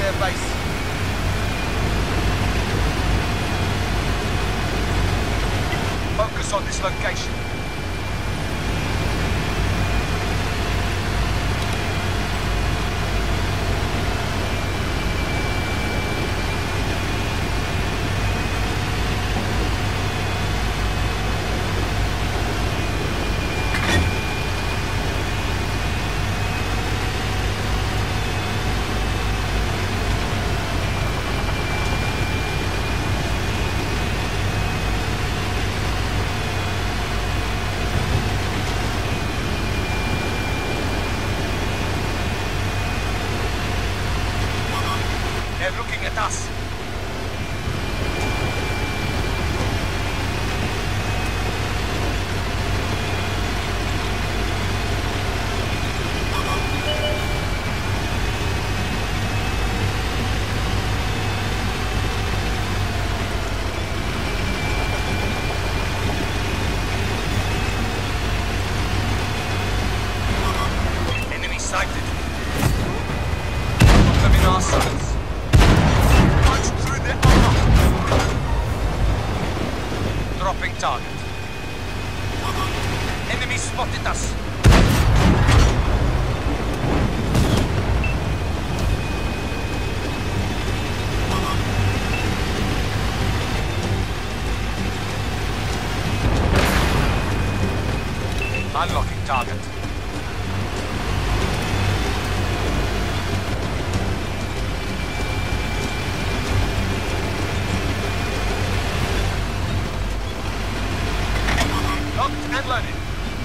their base. Focus on this location. They're looking at us. Enemy sighted. Put them in our sights. Dropping target. Enemy spotted us. Unlocking target. Locked and loaded.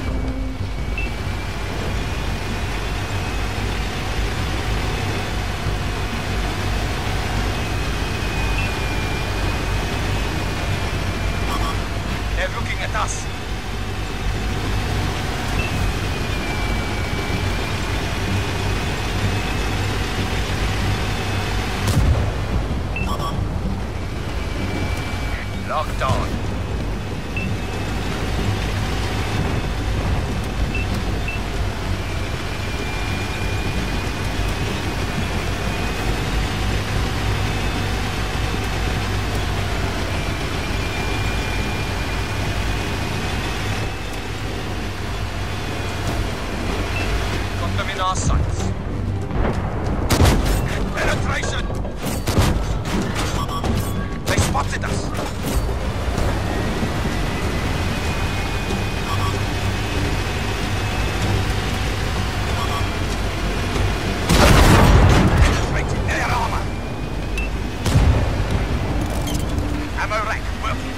They're looking at us. Locked on. Got them in our sights. Penetration! They spotted us. Penetrating their armor. Ammo rack working.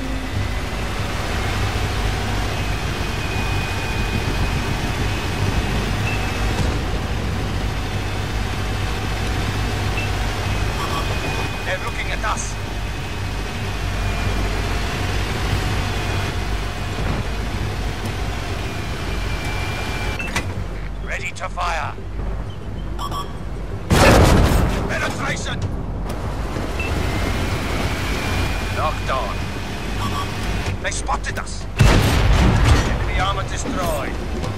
They're looking at us. Ready to fire. Penetration! Locked on. They spotted us. Enemy armor destroyed.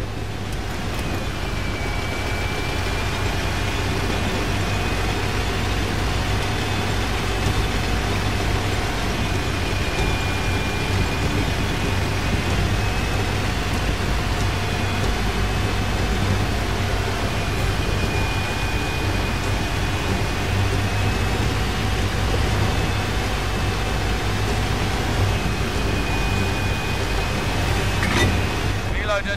Reloaded.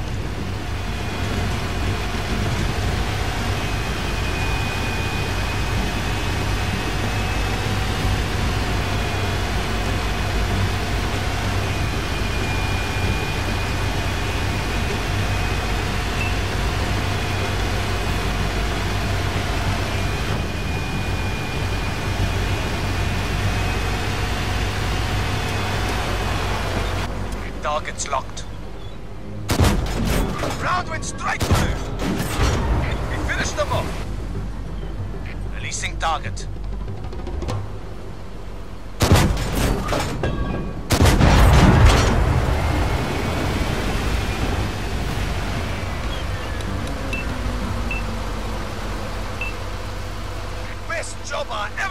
Target's locked. Round went straight through. We finished them off. Releasing target. West! Rob our